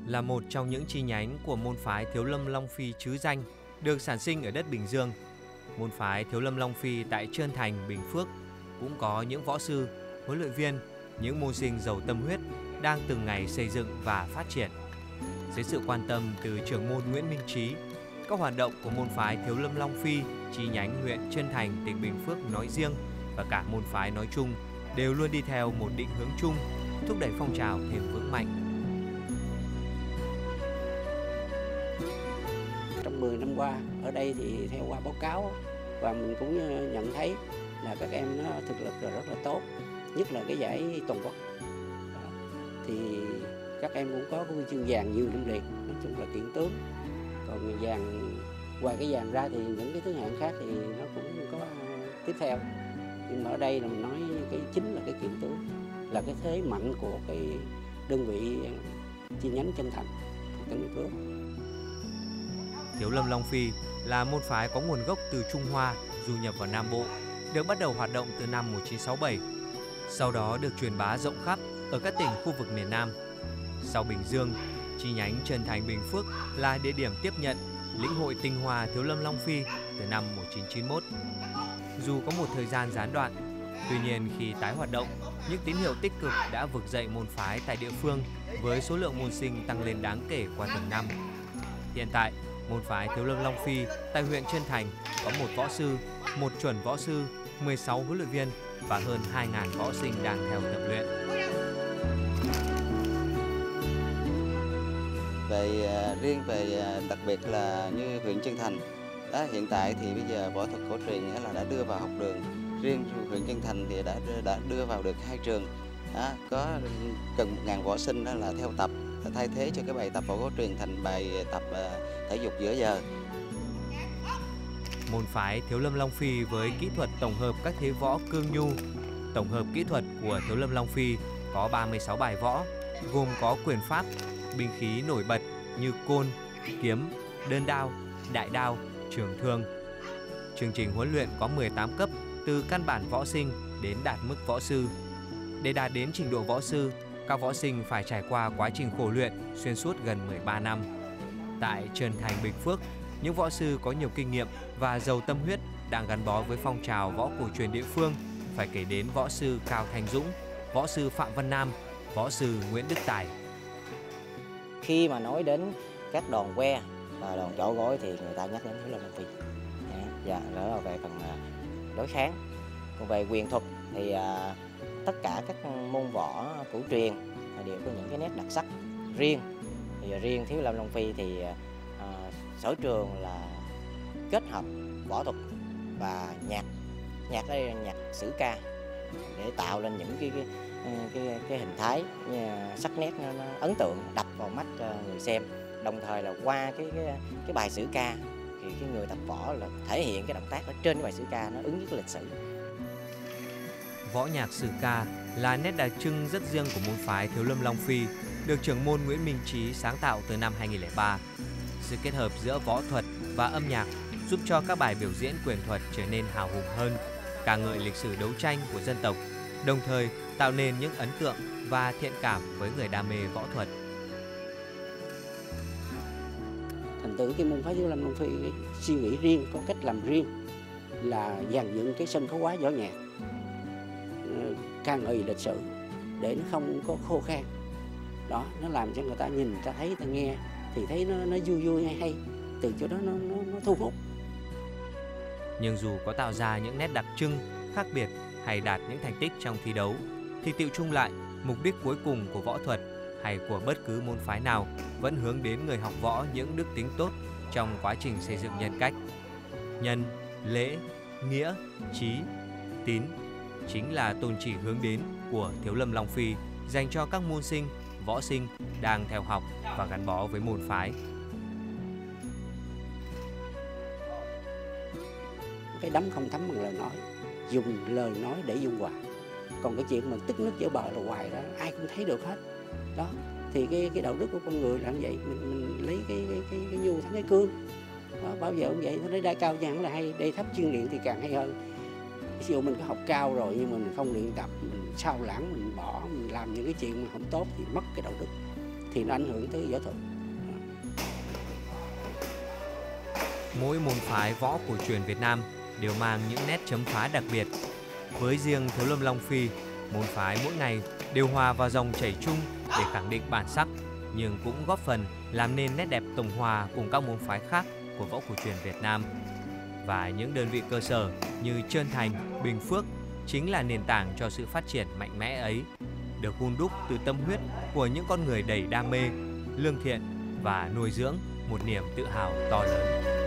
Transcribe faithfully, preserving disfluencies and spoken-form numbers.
là một trong những chi nhánh của môn phái Thiếu Lâm Long Phi trứ danh, được sản sinh ở đất Bình Dương. Môn phái Thiếu Lâm Long Phi tại Trơn Thành, Bình Phước cũng có những võ sư, huấn luyện viên, những môn sinh giàu tâm huyết đang từng ngày xây dựng và phát triển. Dưới sự quan tâm từ trưởng môn Nguyễn Minh Trí, các hoạt động của môn phái Thiếu Lâm Long Phi chi nhánh huyện Trơn Thành, tỉnh Bình Phước nói riêng và cả môn phái nói chung đều luôn đi theo một định hướng chung, thúc đẩy phong trào thêm vững mạnh. Trong mười năm qua, ở đây thì theo qua báo cáo và mình cũng nhận thấy là các em nó thực lực là rất là tốt, nhất là cái giải toàn quốc. Thì các em cũng có huy chương vàng nhiều năm liền, nói chung là kiện tướng. Còn vàng, ngoài cái vàng ra thì những cái thứ hạng khác thì nó cũng có tiếp theo. Nhưng mà ở đây là mình nói cái chính là cái kiện tướng, là cái thế mạnh của cái đơn vị chi nhánh Trơn Thành, tỉnh Bình Phước. Thiếu Lâm Long Phi là môn phái có nguồn gốc từ Trung Hoa, du nhập vào Nam Bộ, được bắt đầu hoạt động từ năm một nghìn chín trăm sáu mươi bảy, sau đó được truyền bá rộng khắp ở các tỉnh khu vực miền Nam. Sau Bình Dương, chi nhánh Trơn Thành, Bình Phước là địa điểm tiếp nhận, lĩnh hội tinh hoa Thiếu Lâm Long Phi từ năm một nghìn chín trăm chín mươi mốt. Dù có một thời gian gián đoạn, tuy nhiên khi tái hoạt động, những tín hiệu tích cực đã vực dậy môn phái tại địa phương với số lượng môn sinh tăng lên đáng kể qua từng năm. Hiện tại, môn phái Thiếu Lâm Long Phi tại huyện Trơn Thành có một võ sư, một chuẩn võ sư, mười sáu huấn luyện viên và hơn hai nghìn võ sinh đang theo tập luyện. Về riêng về đặc biệt là như huyện Trơn Thành, đó, hiện tại thì bây giờ võ thuật cổ truyền là đã đưa vào học đường. Riêng huyện Trơn Thành thì đã đã đưa vào được hai trường, đó, có gần một ngàn võ sinh đó là theo tập, thay thế cho cái bài tập võ cổ truyền thành bài tập thể dục giữa giờ. Môn phái Thiếu Lâm Long Phi với kỹ thuật tổng hợp các thế võ cương nhu. Tổng hợp kỹ thuật của Thiếu Lâm Long Phi có ba mươi sáu bài võ, gồm có quyền pháp, binh khí nổi bật như côn, kiếm, đơn đao, đại đao, trường thương. Chương trình huấn luyện có mười tám cấp từ căn bản võ sinh đến đạt mức võ sư. Để đạt đến trình độ võ sư, các võ sinh phải trải qua quá trình khổ luyện xuyên suốt gần mười ba năm. Tại Trơn Thành, Bình Phước, những võ sư có nhiều kinh nghiệm và giàu tâm huyết đang gắn bó với phong trào võ cổ truyền địa phương, phải kể đến võ sư Cao Thành Dũng, võ sư Phạm Văn Nam, võ sư Nguyễn Đức Tài. Khi mà nói đến các đòn que và đòn chỏ gối thì người ta nhắc đến Thiếu Lâm Long Phi. Dạ, đó là về phần đối kháng. Còn về quyền thuật thì à, tất cả các môn võ cổ truyền đều có những cái nét đặc sắc riêng. Thì riêng Thiếu Lâm Long Phi thì à, sở trường là kết hợp võ thuật và nhạc, nhạc đây là nhạc sử ca để tạo lên những cái cái cái, cái hình thái sắc nét nó, nó ấn tượng, đập vào mắt người xem. Đồng thời là qua cái cái, cái bài sử ca thì cái người tập võ là thể hiện cái động tác ở trên cái bài sử ca nó ứng với cái lịch sử. Võ nhạc sử ca là nét đặc trưng rất riêng của môn phái Thiếu Lâm Long Phi, được trưởng môn Nguyễn Minh Trí sáng tạo từ năm hai nghìn không trăm lẻ ba. Sự kết hợp giữa võ thuật và âm nhạc giúp cho các bài biểu diễn quyền thuật trở nên hào hùng hơn, ca ngợi lịch sử đấu tranh của dân tộc, đồng thời tạo nên những ấn tượng và thiện cảm với người đam mê võ thuật. Thành thử cái môn phái Thiếu Lâm Long Phi cái suy nghĩ riêng, có cách làm riêng là dàn dựng cái sân khấu hóa võ nhạc ca ngợi lịch sử để nó không có khô khan. Đó, nó làm cho người ta nhìn, người ta thấy, người ta nghe thì thấy nó nó vui vui hay hay, từ chỗ đó nó nó, nó thu hút. Nhưng dù có tạo ra những nét đặc trưng, khác biệt hay đạt những thành tích trong thi đấu, thì tựu chung lại, mục đích cuối cùng của võ thuật hay của bất cứ môn phái nào vẫn hướng đến người học võ những đức tính tốt trong quá trình xây dựng nhân cách. Nhân, lễ, nghĩa, trí, tín chính là tôn chỉ hướng đến của Thiếu Lâm Long Phi dành cho các môn sinh, võ sinh đang theo học và gắn bó với môn phái. Cái đấm không thấm bằng lời nói, dùng lời nói để dung hòa. Còn cái chuyện mà tức nước vỡ bờ là hoài đó, ai cũng thấy được hết. Đó, thì cái cái đạo đức của con người là như vậy, mình mình lấy cái cái cái, cái nhu thắng cái cương. Đó, bao giờ cũng vậy, nó lấy đai cao chẳng là hay, đai thấp chuyên luyện thì càng hay hơn. Ví dụ mình có học cao rồi nhưng mà mình không luyện tập, mình sao lãng, mình bỏ, mình làm những cái chuyện mà không tốt thì mất cái đạo đức. thì nó ảnh hưởng tới võ thuật. Mỗi môn phái võ cổ truyền Việt Nam đều mang những nét chấm phá đặc biệt. Với riêng Thiếu Lâm Long Phi, môn phái mỗi ngày đều hòa vào dòng chảy chung để khẳng định bản sắc, nhưng cũng góp phần làm nên nét đẹp tổng hòa cùng các môn phái khác của võ cổ truyền Việt Nam. Và những đơn vị cơ sở như Trơn Thành, Bình Phước chính là nền tảng cho sự phát triển mạnh mẽ ấy, được hun đúc từ tâm huyết của những con người đầy đam mê, lương thiện và nuôi dưỡng một niềm tự hào to lớn.